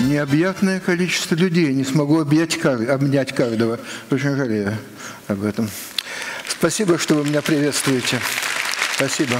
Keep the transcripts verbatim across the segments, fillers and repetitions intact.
Необъятное количество людей. Не смогу объять, обнять каждого. Очень жалею об этом. Спасибо, что вы меня приветствуете. Спасибо.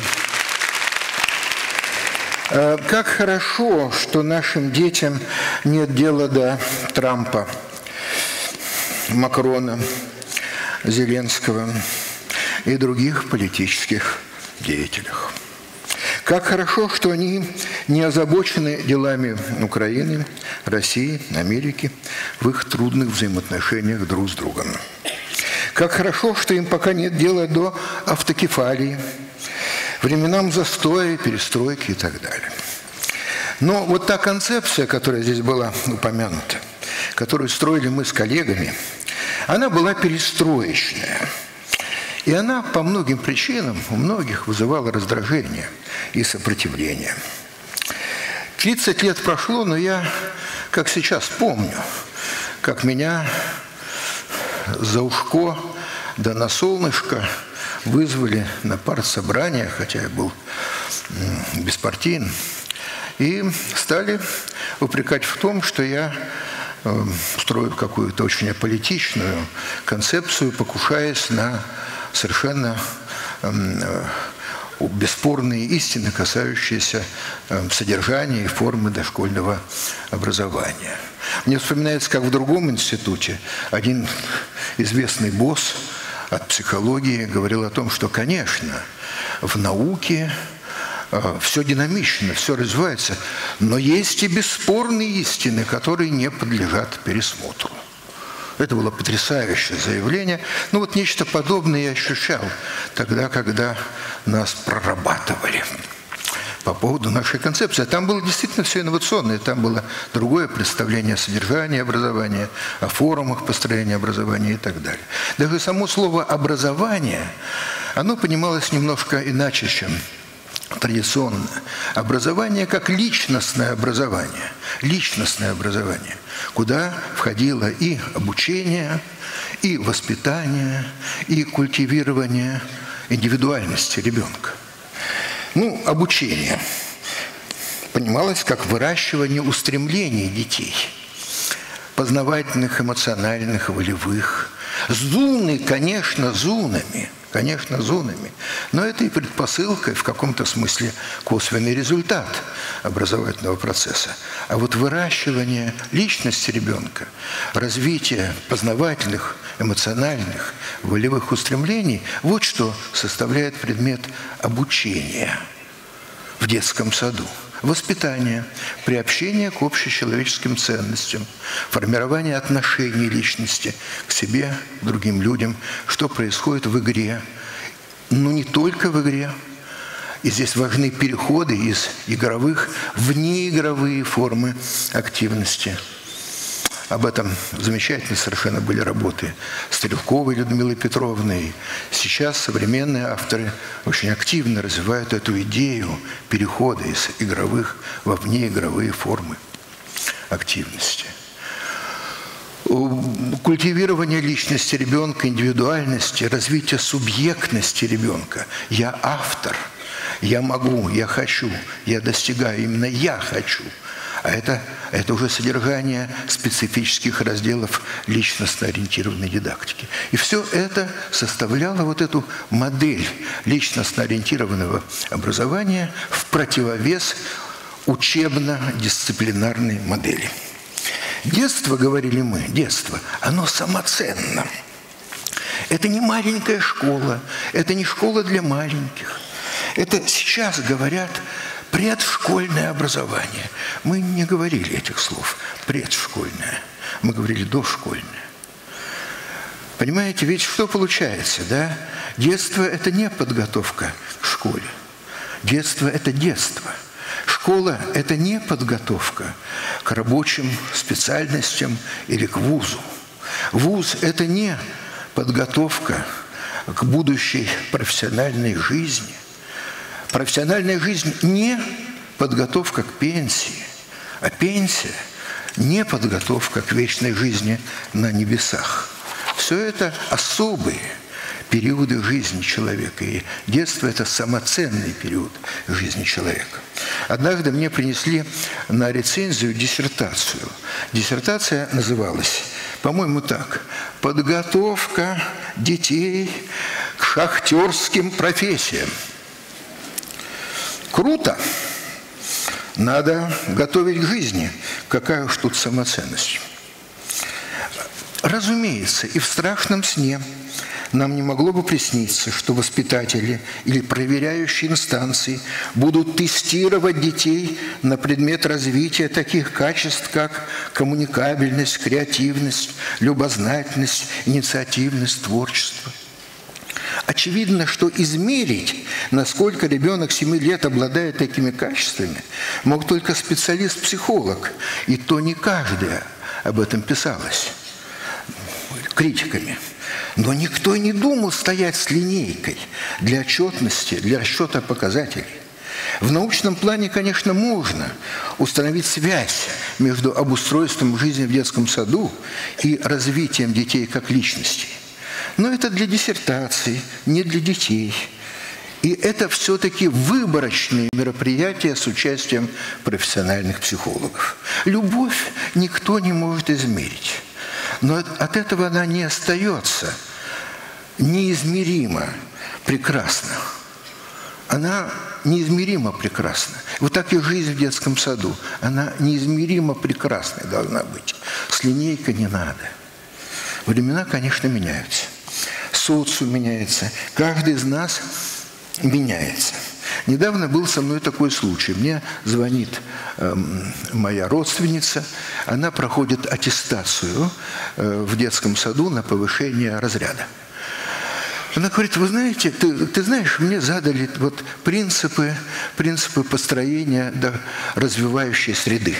Как хорошо, что нашим детям нет дела до Трампа, Макрона, Зеленского и других политических деятелей. Как хорошо, что они не озабочены делами Украины, России, Америки в их трудных взаимоотношениях друг с другом. Как хорошо, что им пока нет дела до автокефалии, временам застоя, перестройки и так далее. Но вот та концепция, которая здесь была упомянута, которую строили мы с коллегами, она была перестроечная. И она по многим причинам у многих вызывала раздражение и сопротивление. тридцать лет прошло, но я, как сейчас, помню, как меня за ушко да на солнышко вызвали на партсобрание, хотя я был беспартиен, и стали упрекать в том, что я строю какую-то очень аполитичную концепцию, покушаясь на совершенно бесспорные истины, касающиеся содержания и формы дошкольного образования. Мне вспоминается, как в другом институте один известный босс от психологии говорил о том, что, конечно, в науке все динамично, все развивается, но есть и бесспорные истины, которые не подлежат пересмотру. Это было потрясающее заявление. Ну вот нечто подобное я ощущал тогда, когда нас прорабатывали по поводу нашей концепции. Там было действительно все инновационное, там было другое представление о содержании образования, о форумах построения образования и так далее. Даже само слово «образование», оно понималось немножко иначе, чем традиционно. Образование как личностное образование. Личностное образование, куда входило и обучение, и воспитание, и культивирование индивидуальности ребенка. Ну, обучение понималось как выращивание устремлений детей, познавательных, эмоциональных, волевых. Зуны, конечно, зунами, конечно, зунами, но это и предпосылка, в каком-то смысле косвенный результат образовательного процесса. А вот выращивание личности ребенка, развитие познавательных, эмоциональных, волевых устремлений – вот что составляет предмет обучения в детском саду. Воспитание, приобщение к общечеловеческим ценностям, формирование отношений личности к себе, к другим людям, что происходит в игре. Но не только в игре. И здесь важны переходы из игровых в неигровые формы активности. Об этом замечательно совершенно были работы Стрелковой Людмилы Петровны. Сейчас современные авторы очень активно развивают эту идею перехода из игровых во внеигровые формы активности. Культивирование личности ребенка, индивидуальности, развитие субъектности ребенка. Я автор, я могу, я хочу, я достигаю, именно я хочу. А это, это уже содержание специфических разделов личностно-ориентированной дидактики. И все это составляло вот эту модель личностно-ориентированного образования в противовес учебно-дисциплинарной модели. Детство, говорили мы, детство, оно самоценно. Это не маленькая школа, это не школа для маленьких. Это сейчас говорят предшкольное образование. Мы не говорили этих слов. Предшкольное. Мы говорили дошкольное. Понимаете, ведь что получается, да? Детство – это не подготовка к школе. Детство – это детство. Школа – это не подготовка к рабочим специальностям или к вузу. Вуз – это не подготовка к будущей профессиональной жизни. Профессиональная жизнь не подготовка к пенсии, а пенсия не подготовка к вечной жизни на небесах. Все это особые периоды жизни человека. И детство – это самоценный период жизни человека. Однажды мне принесли на рецензию диссертацию. Диссертация называлась, по-моему, так: «Подготовка детей к шахтерским профессиям». Круто! Надо готовить к жизни. Какая уж тут самоценность. Разумеется, и в страшном сне нам не могло бы присниться, что воспитатели или проверяющие инстанции будут тестировать детей на предмет развития таких качеств, как коммуникабельность, креативность, любознательность, инициативность, творчество. Очевидно, что измерить, насколько ребенок семи лет обладает такими качествами, мог только специалист-психолог, и то не каждая об этом писалось критиками. Но никто не думал стоять с линейкой для отчетности, для расчета показателей. В научном плане, конечно, можно установить связь между обустройством жизни в детском саду и развитием детей как личностей. Но это для диссертаций, не для детей. И это все-таки выборочные мероприятия с участием профессиональных психологов. Любовь никто не может измерить. Но от этого она не остается неизмеримо прекрасна. Она неизмеримо прекрасна. Вот так и жизнь в детском саду. Она неизмеримо прекрасной должна быть. С линейкой не надо. Времена, конечно, меняются. Социум меняется. Каждый из нас меняется. Недавно был со мной такой случай. Мне звонит э, моя родственница. Она проходит аттестацию э, в детском саду на повышение разряда. Она говорит: вы знаете, ты, ты знаешь, мне задали вот принципы, принципы построения да, развивающей среды.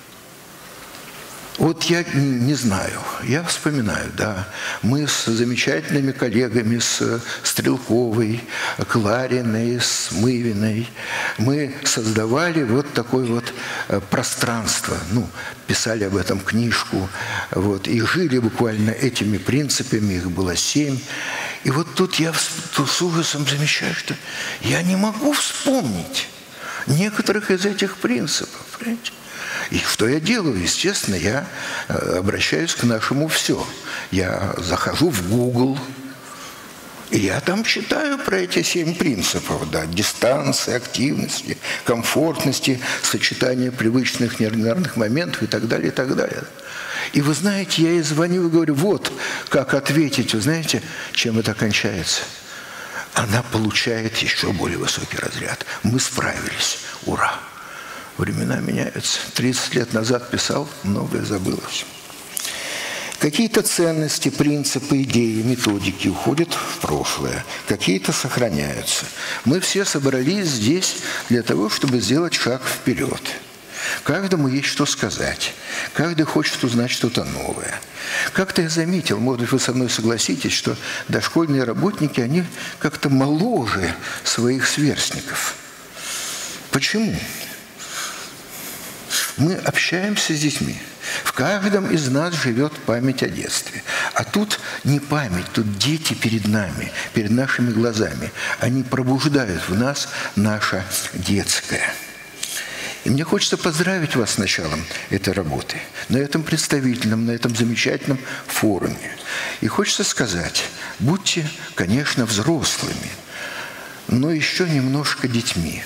Вот я не знаю, я вспоминаю, да, мы с замечательными коллегами, с Стрелковой, Клариной, с Мывиной, мы создавали вот такое вот пространство, ну, писали об этом книжку, вот, и жили буквально этими принципами, их было семь. И вот тут я с ужасом замечаю, что я не могу вспомнить некоторых из этих принципов, понимаете? И что я делаю? Естественно, я обращаюсь к нашему «все». Я захожу в Google, и я там читаю про эти семь принципов. Да, дистанции, активности, комфортности, сочетания привычных неординарных моментов и так далее, и так далее. И вы знаете, я ей звоню и говорю: вот как ответить. Вы знаете, чем это кончается? Она получает еще более высокий разряд. Мы справились. Ура! Времена меняются. тридцать лет назад писал, многое забылось. Какие-то ценности, принципы, идеи, методики уходят в прошлое, какие-то сохраняются. Мы все собрались здесь для того, чтобы сделать шаг вперед. Каждому есть что сказать, каждый хочет узнать что-то новое. Как-то я заметил, может быть, вы со мной согласитесь, что дошкольные работники, они как-то моложе своих сверстников. Почему? Мы общаемся с детьми. В каждом из нас живет память о детстве. А тут не память, тут дети перед нами, перед нашими глазами. Они пробуждают в нас наше детское. И мне хочется поздравить вас с началом этой работы, на этом представительном, на этом замечательном форуме. И хочется сказать: будьте, конечно, взрослыми, но еще немножко детьми.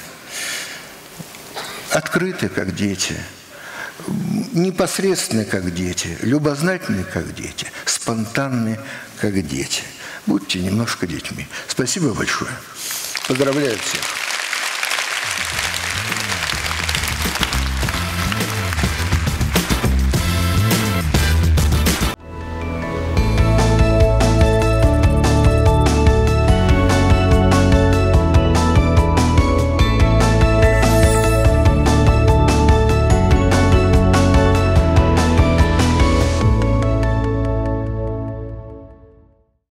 Открыты, как дети, непосредственны, как дети, любознательны, как дети, спонтанны, как дети. Будьте немножко детьми. Спасибо большое. Поздравляю всех.